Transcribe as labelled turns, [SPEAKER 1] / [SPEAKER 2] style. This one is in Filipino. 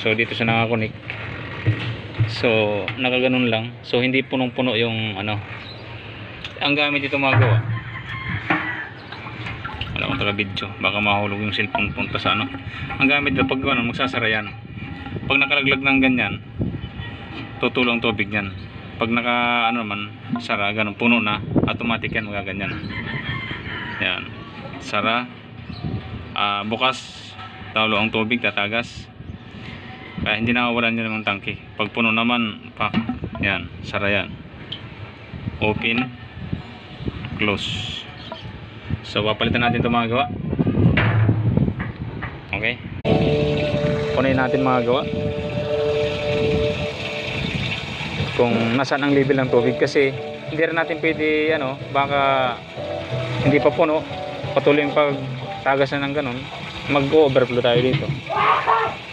[SPEAKER 1] So dito siya nakakunik. So nakaganon lang. So hindi punong-puno yung ano. Ang gamit dito mga gawa, wala akong taga video, baka mahulog yung cellphone punta sa ano. Ang gamit dito pag ano, magsasara yan. Pag nakalaglag ng ganyan, tutulong tubig yan. Pag naka ano naman, sara, ganun, puno na, automatic yan, magaganyan. Yan, sara, bukas, tawlo ang tubig, tatagas. Kaya hindi nakawalan nyo naman tangke. Pag puno naman, pak, yan, sara yan. Open, close. So papalitan natin ito mga gawa. Okay, kunin natin mga gawa kung nasaan ang level ng tubig, kasi hindi rin natin pwede ano, baka hindi pa puno, patuloy yung pagtagas na ng ganun, mag-overflow tayo dito.